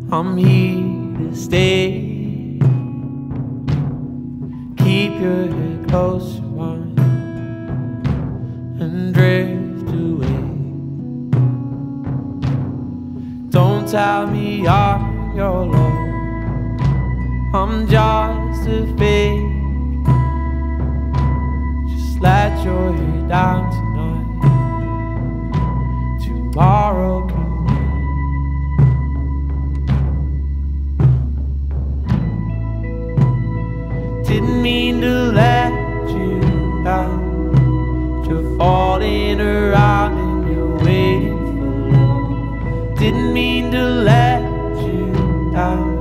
I'm here to stay. Keep your head close to mine and drift away. Don't tell me I'm your love, I'm just a fake. Just let your hair down tonight. Tomorrow can wait. Didn't mean to let you down. You're falling around and you're waiting for love. Didn't mean to let you down.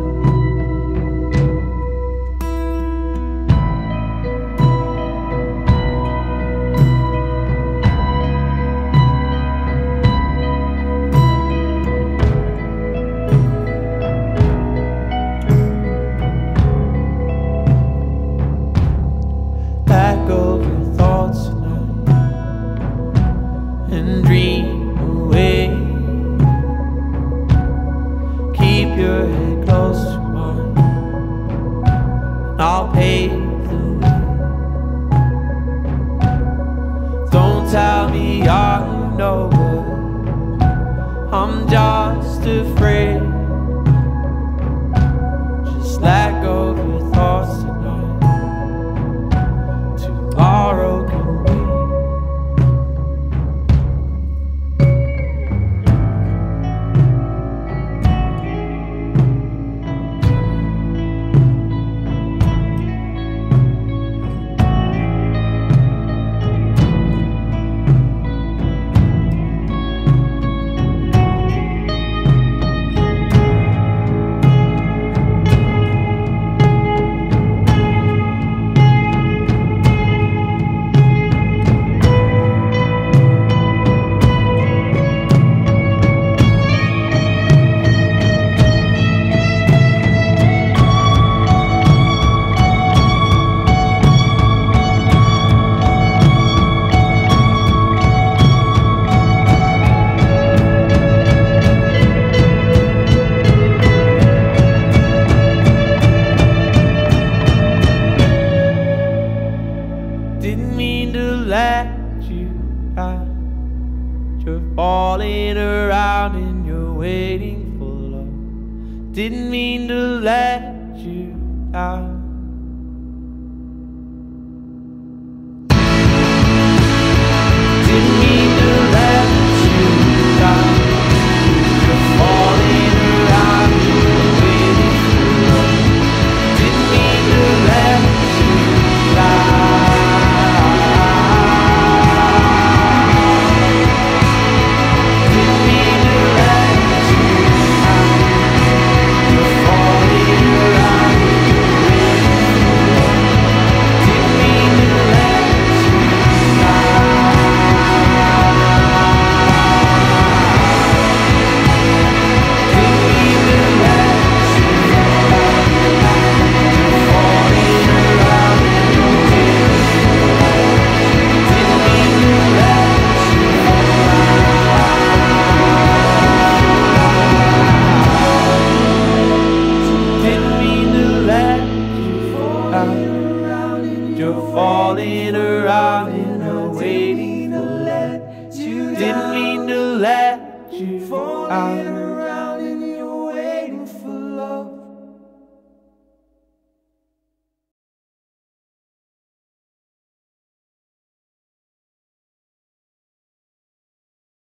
Let go of your thoughts tonight and dream away. Keep your head close to mine and I'll pave the way. Don't tell me I'm no good, I'm just afraid. Just let go of your thoughts tonight. Tomorrow can wait. Didn't mean to let you down. You're falling around and you're waiting for love. Didn't mean to let you down. Didn't mean to let you down. You're falling around and you're waiting for love. Didn't mean to let you down. You're falling around and you're waiting for love. Didn't mean to let you out.